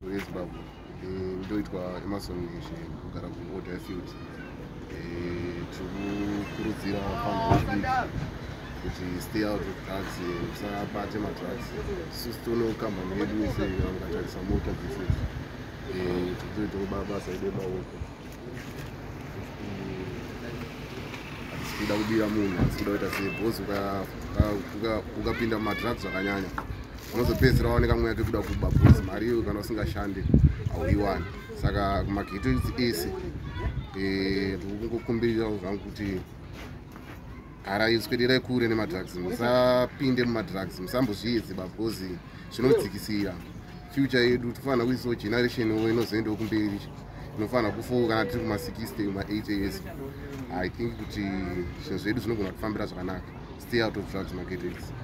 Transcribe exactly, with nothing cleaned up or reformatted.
weZimbabwe ndoitwa Emerson Ngishe kugara kuOdderfield. Tikukurudzira vanhu kuti stay out of drugs, musabate madrugs. Isusu tono kambani yedu wese vangatarisa mota dzese tikutoitawo basa edu emaoko. Hatisi kubira munhu, hatisi kuda kuita sei, bhozi ukapinda mumadrugs zvakanyanya unozopedzisira waoneka mweya kuda kuba bhozi, mari iyo kana usingashande hauiwani. Saka kumageto ese ndikukumbirira zvangu kuti swederai kure nemadrugs, musapinde mumadrugs, musambozviedzeba bhozi zvinodzikisira future yedu. Tofanira kuisawo generation inozoendawo kumberi, inofanira kufawo kana tiri kuma sixty kuma eighty years. I think kuti zvinhu zvedu zvinogona kufambira zvakanaka. Stay out of drugs, mageto.